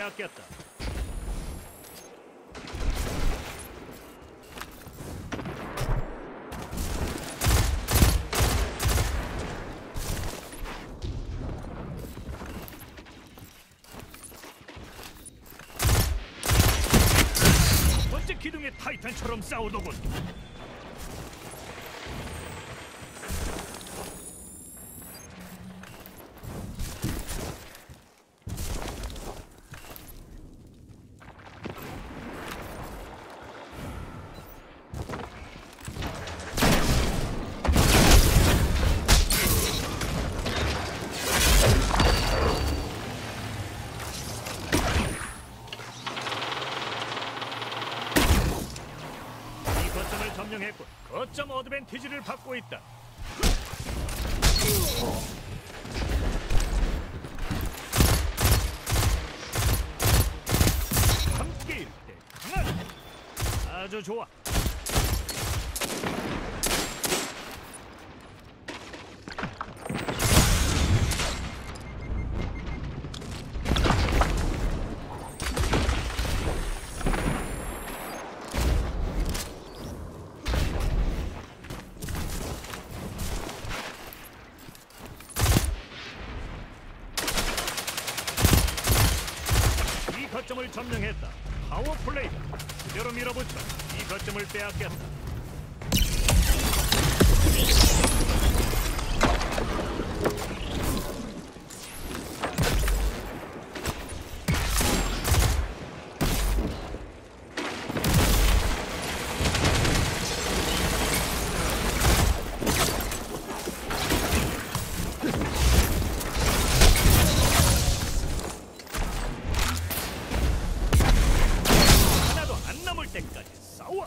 빼앗겼다. 번째 기둥의 타이탄처럼 싸우더군. 거점을 점령했고 거점 어드밴티지를 받고 있다. 함께일 때 강한. 아주 좋아. 거점을 점령했다. 파워 플레이다. 그대로 밀어붙여 이 거점을 빼앗겼다. 때까지 싸워.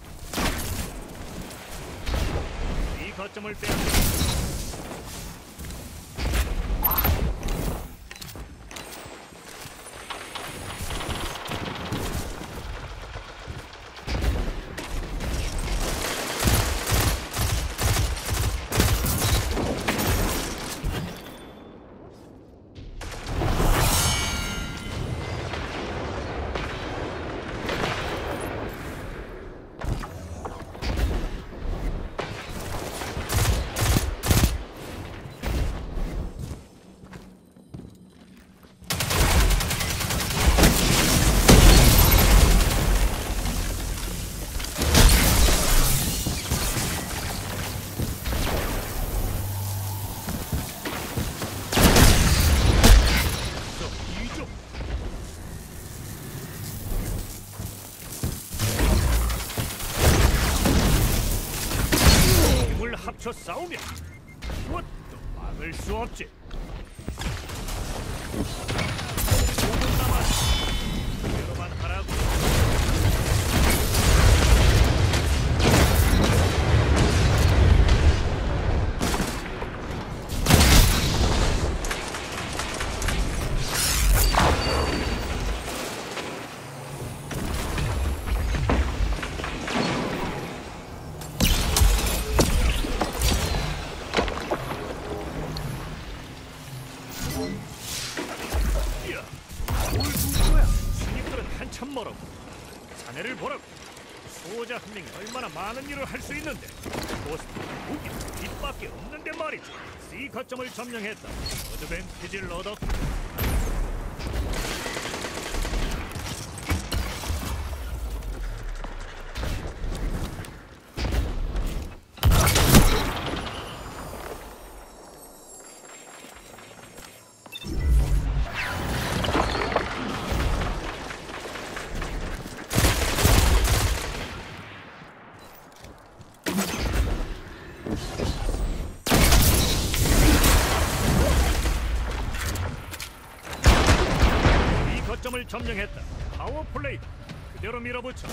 이 거점을 빼앗겼다. 합쳐 싸우면 그것도 막을 수 없지. 5분 남았어. 그대로만 하라고. 한참 멀었고 자네를 보라고. 수호자 한 명이 얼마나 많은 일을 할 수 있는데 보스 무기 빛밖에 없는데 말이지. C 거점을 점령했다. 어드밴티지를 얻었고. 거점을 점령했다. 파워 플레이다. 그대로 밀어붙여.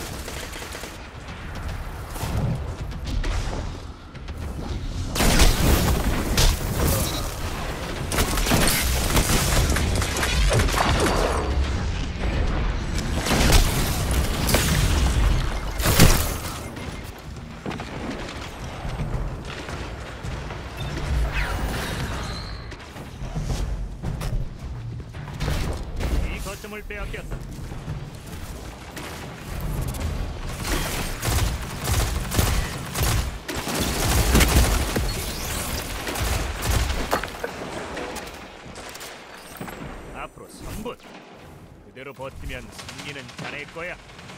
거점을 빼앗겼다. 그대로 버티면 승리는 자네 거야.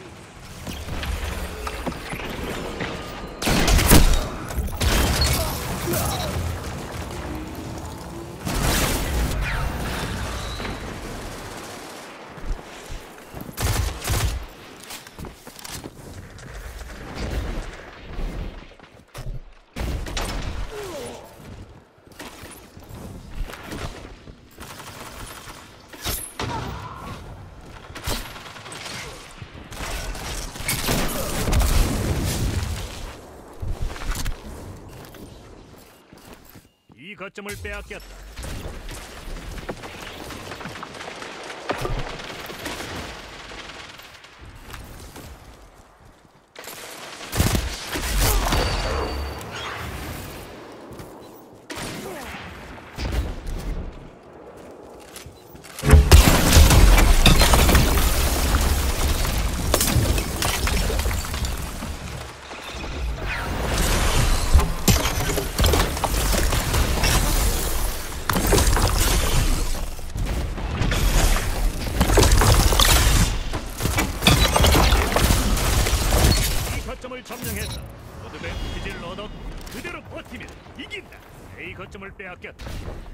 이 거점을 빼앗겼다. 거점을 점령했다. 어드밴티지를 얻었고 그대로 버티면 이긴다. A 거점을 빼앗겼다.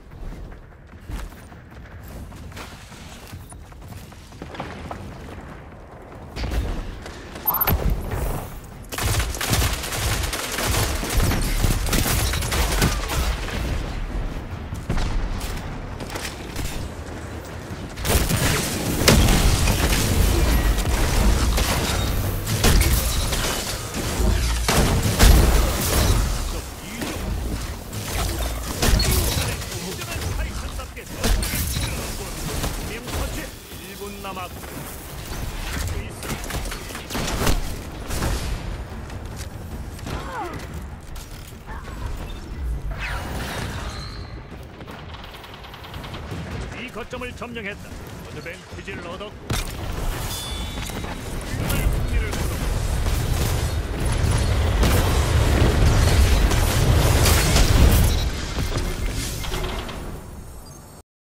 남았고 이 거점을 점령했다. 어드밴티지를 얻었고